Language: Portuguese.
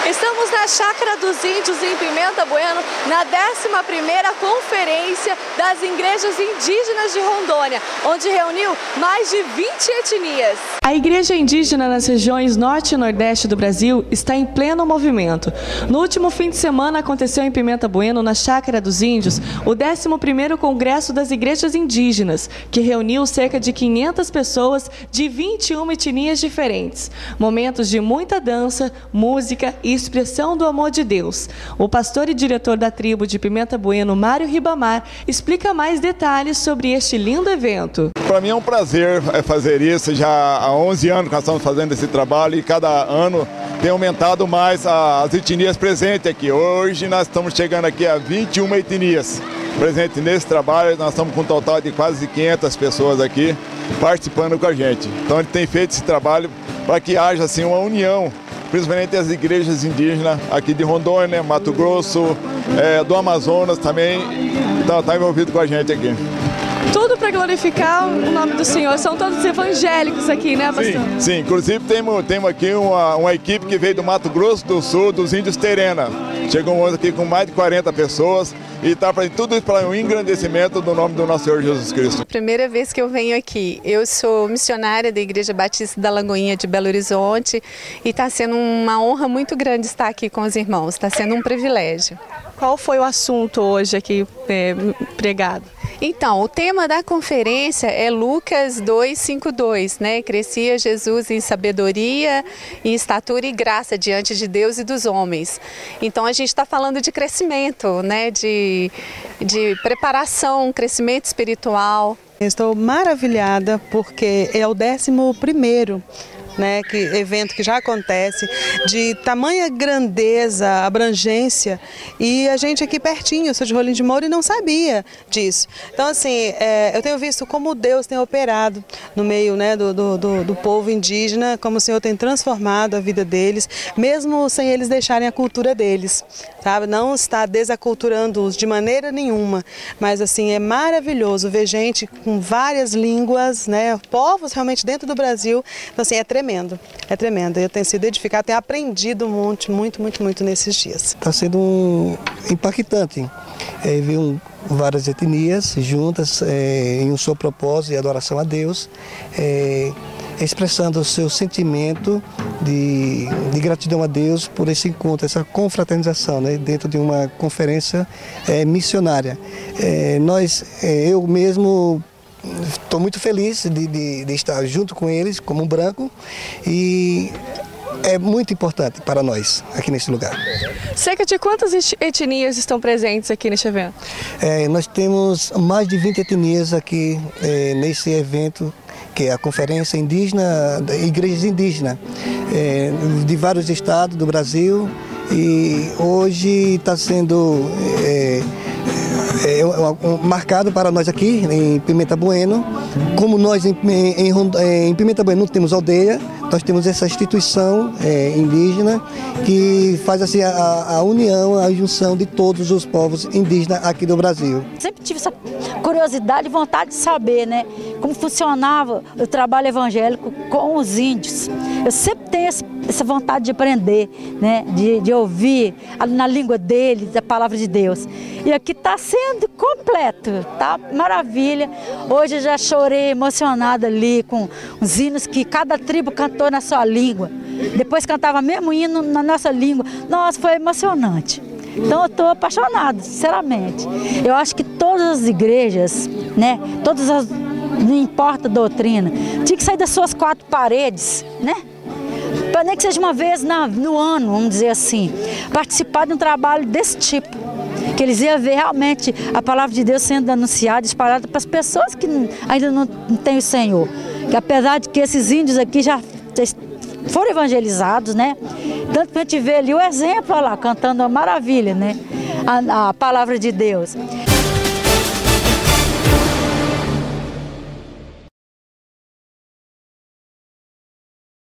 Estamos na Chácara dos Índios, em Pimenta Bueno, na 11ª Conferência das Igrejas Indígenas de Rondônia, onde reuniu mais de 20 etnias. A igreja indígena nas regiões norte e nordeste do Brasil está em pleno movimento. No último fim de semana aconteceu em Pimenta Bueno, na Chácara dos Índios, o 11º Congresso das Igrejas Indígenas, que reuniu cerca de 500 pessoas de 21 etnias diferentes. Momentos de muita dança, música e expressão do amor de Deus. O pastor e diretor da tribo de Pimenta Bueno, Mário Ribamar, explica mais detalhes sobre este lindo evento. Para mim é um prazer fazer isso, já há 11 anos que nós estamos fazendo esse trabalho e cada ano tem aumentado mais as etnias presentes aqui. Hoje nós estamos chegando aqui a 21 etnias presentes nesse trabalho, nós estamos com um total de quase 500 pessoas aqui participando com a gente. Então a gente tem feito esse trabalho para que haja assim uma união, principalmente as igrejas indígenas aqui de Rondônia, Mato Grosso, do Amazonas também, está envolvido com a gente aqui. Tudo para glorificar o nome do Senhor. São todos evangélicos aqui, né, pastor? Sim. Inclusive temos aqui uma equipe que veio do Mato Grosso do Sul, dos Índios Terena. Chegou hoje aqui com mais de 40 pessoas e está fazendo tudo isso para um engrandecimento do nome do nosso Senhor Jesus Cristo. Primeira vez que eu venho aqui. Eu sou missionária da Igreja Batista da Lagoinha de Belo Horizonte e está sendo uma honra muito grande estar aqui com os irmãos. Está sendo um privilégio. Qual foi o assunto hoje aqui pregado? Então, o tema da conferência é Lucas 2:5:2, né? Crescia Jesus em sabedoria, em estatura e graça diante de Deus e dos homens. Então, a gente está falando de crescimento, né? De preparação, crescimento espiritual. Estou maravilhada porque é o 11º evento que já acontece, de tamanha grandeza, abrangência, e a gente aqui pertinho, eu sou de Rolim de Moura e não sabia disso. Então assim, eu tenho visto como Deus tem operado no meio do povo indígena, como o Senhor tem transformado a vida deles, mesmo sem eles deixarem a cultura deles, sabe? Não está desaculturando-os de maneira nenhuma, mas assim, é maravilhoso ver gente com várias línguas, povos realmente dentro do Brasil, então assim, é tremendo. É tremendo. Eu tenho sido edificado, tenho aprendido muito nesses dias. Está sendo impactante ver várias etnias juntas em um só propósito e adoração a Deus, expressando o seu sentimento de gratidão a Deus por esse encontro, essa confraternização, dentro de uma conferência missionária. Eu mesmo estou muito feliz de estar junto com eles como um branco e é muito importante para nós aqui nesse lugar. Cerca de quantas etnias estão presentes aqui neste evento? Nós temos mais de 20 etnias aqui nesse evento, que é a Conferência Indígena, Igrejas Indígenas, de vários estados do Brasil, e hoje está sendo marcado para nós aqui em Pimenta Bueno. Como nós em Pimenta Bueno não temos aldeia, nós temos essa instituição indígena que faz assim a união, a junção de todos os povos indígenas aqui do Brasil. Sempre tive essa curiosidade e vontade de saber, como funcionava o trabalho evangélico com os índios. Eu sempre tenho essa vontade de aprender, de ouvir na língua deles a palavra de Deus. E aqui está sendo completo, tá maravilha. Hoje eu já chorei emocionada ali com os hinos que cada tribo cantou na sua língua. Depois cantava mesmo hino na nossa língua. Nossa, foi emocionante. Então eu estou apaixonada, sinceramente. Eu acho que todas as igrejas, não importa a doutrina, tinha que sair das suas 4 paredes, para nem que seja uma vez no ano, vamos dizer assim, participar de um trabalho desse tipo. Que eles iam ver realmente a palavra de Deus sendo anunciada, espalhada para as pessoas que ainda não têm o Senhor. Que apesar de que esses índios aqui já foram evangelizados, tanto que a gente vê ali o exemplo, olha lá, cantando a maravilha, a palavra de Deus.